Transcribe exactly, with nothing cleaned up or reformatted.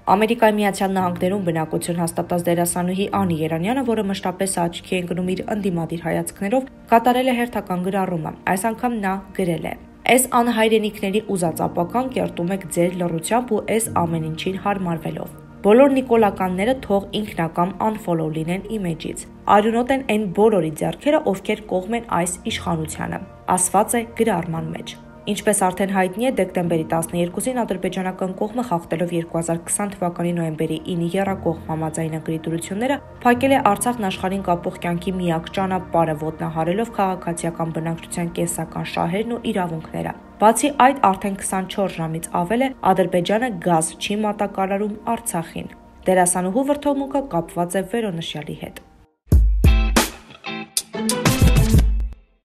Ամերիկայի Միացյալ Նահանգներում բնակություն հաստատած դերասանուհի Անի Երանյանը, որը մշտապես աչքի է ընկնում իր ընդդիմադիր հայացքներով, կատարել է հերթական գրառումը։ Այս անգամ նա գրել է. «Էս անհայրենիքների ուզած ապական կերտում եք ձեր լռությամբ ու էս ամեն ինչին հարմարվելով։ Բոլոր նիկոլականները թող ինքնակամ unfollow լինեն իմեջից։ Արյունոտ են այն բոլորի ձեռքերը, ովքեր կողմ են այս իշխանությանը», ասված է գրառման մեջ։ Ինչպես արդեն հայտնի է, դեկտեմբերի տասներկուսին ադրբեջանական կողմը խախտելով երկու հազար քսան թվականի նոյեմբերի ինը եռակողմ համաձայնագրի դրությունները, փակել է Արցախն աշխարհին կապող կյանքի միակ ճանապարհը, ոտնահարելով քաղաքացիական բնակչության կենսական շահերն ու իրավունքները։ Բացի այդ, արդեն քսանչորս ժամից ավել է Ադրբեջանը գազ չի մատակարարում Արցախին։ Դերասանուհու վրդովմունքը կապված է վերոնշյալի հետ։